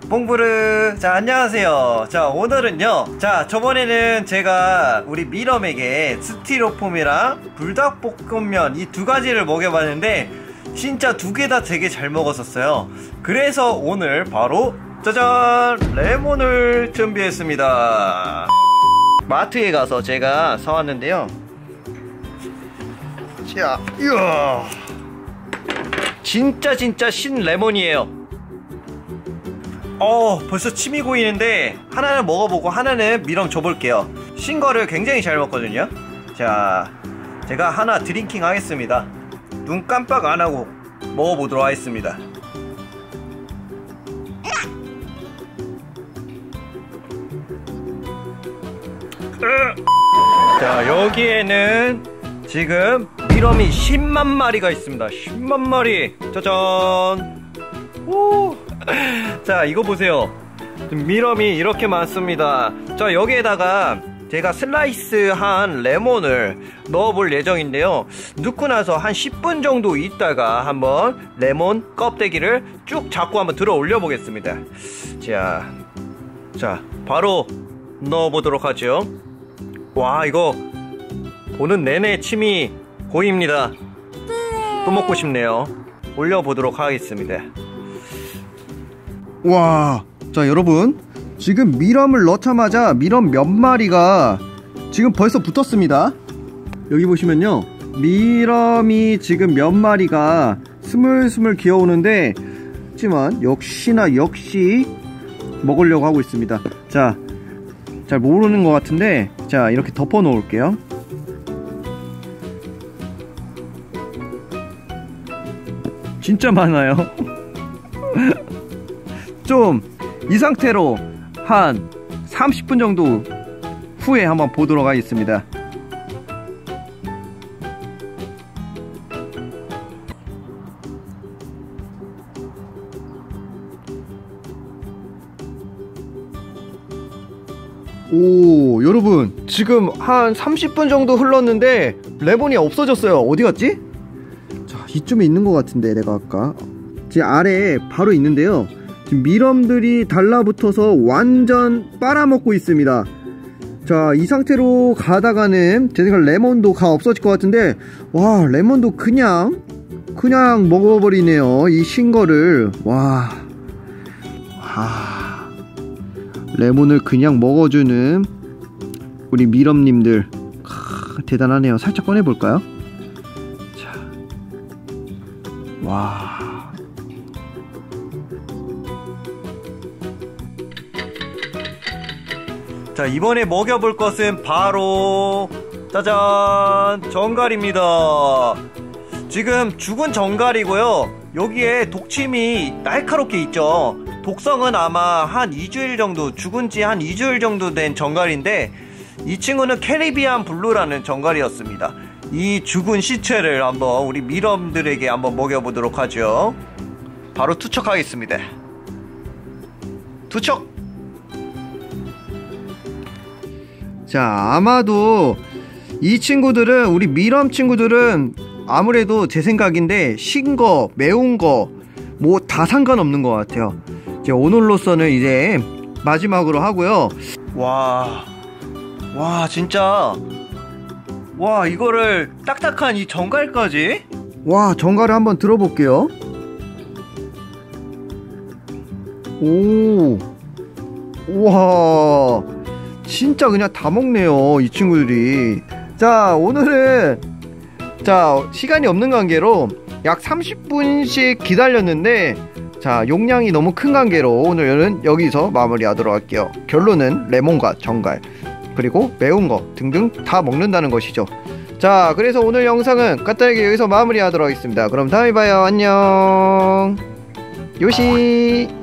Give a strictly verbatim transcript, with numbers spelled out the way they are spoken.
뽕부르. 자, 안녕하세요. 자, 오늘은요, 자, 저번에는 제가 우리 미럼에게 스티로폼이랑 불닭볶음면 이 두 가지를 먹여봤는데 진짜 두 개 다 되게 잘 먹었었어요. 그래서 오늘 바로 짜잔! 레몬을 준비했습니다. 마트에 가서 제가 사왔는데요. 자, 이야, 진짜 진짜 신 레몬이에요. 어, 벌써 침이 고이는데 하나는 먹어보고 하나는 미럼 줘볼게요. 신 거를 굉장히 잘 먹거든요. 자, 제가 하나 드링킹 하겠습니다. 눈 깜빡 안 하고 먹어보도록 하겠습니다. 자, 여기에는 지금 미럼이 십만 마리가 있습니다. 십만 마리. 짜잔. 오. 자, 이거 보세요. 미럼이 이렇게 많습니다. 자, 여기에다가 제가 슬라이스한 레몬을 넣어볼 예정인데요. 넣고 나서 한 십 분 정도 있다가 한번 레몬 껍데기를 쭉 잡고 한번 들어 올려 보겠습니다. 자, 자, 바로 넣어보도록 하죠. 와, 이거 보는 내내 침이 고입니다. 또 먹고 싶네요. 올려보도록 하겠습니다. 와, 자 여러분, 지금 미럼을 넣자마자 미럼 몇 마리가 지금 벌써 붙었습니다. 여기 보시면요, 미럼이 지금 몇 마리가 스물스물 기어오는데, 하지만 역시나 역시 먹으려고 하고 있습니다. 자, 잘 모르는 것 같은데, 자, 이렇게 덮어 놓을게요. 진짜 많아요. 좀 이 상태로 한 삼십 분 정도 후에 한번 보도록 하겠습니다. 오, 여러분, 지금 한 삼십 분 정도 흘렀는데 레몬이 없어졌어요. 어디 갔지? 자, 이쯤에 있는 것 같은데, 내가 아까 제 아래에 바로 있는데요. 지금 미럼들이 달라붙어서 완전 빨아먹고 있습니다. 자, 이 상태로 가다가는 제 생각 레몬도 가 없어질 것 같은데, 와, 레몬도 그냥 그냥 먹어버리네요, 이 신거를. 와, 와, 레몬을 그냥 먹어주는 우리 미럼님들, 크, 대단하네요. 살짝 꺼내볼까요? 자, 와, 자, 이번에 먹여볼 것은 바로 짜잔! 정갈입니다. 지금 죽은 정갈이고요. 여기에 독침이 날카롭게 있죠. 독성은 아마 한 이 주일 정도, 죽은 지 한 이 주일 정도 된 정갈인데, 이 친구는 캐리비안 블루라는 정갈이었습니다. 이 죽은 시체를 한번 우리 미럼들에게 한번 먹여보도록 하죠. 바로 투척하겠습니다. 투척! 자, 아마도 이 친구들은, 우리 미럼 친구들은 아무래도 제 생각인데 신거, 매운거 뭐 다 상관없는 것 같아요. 이제 오늘로서는 이제 마지막으로 하고요. 와, 와, 진짜, 와, 이거를 딱딱한 이 정갈까지? 와, 정갈을 한번 들어볼게요. 오, 우와, 진짜 그냥 다 먹네요, 이 친구들이. 자, 오늘은 자, 시간이 없는 관계로 약 삼십 분씩 기다렸는데, 자, 용량이 너무 큰 관계로 오늘은 여기서 마무리하도록 할게요. 결론은 레몬과 정갈, 그리고 매운거 등등 다 먹는다는 것이죠. 자, 그래서 오늘 영상은 간단하게 여기서 마무리하도록 하겠습니다. 그럼 다음에 봐요. 안녕. 요시.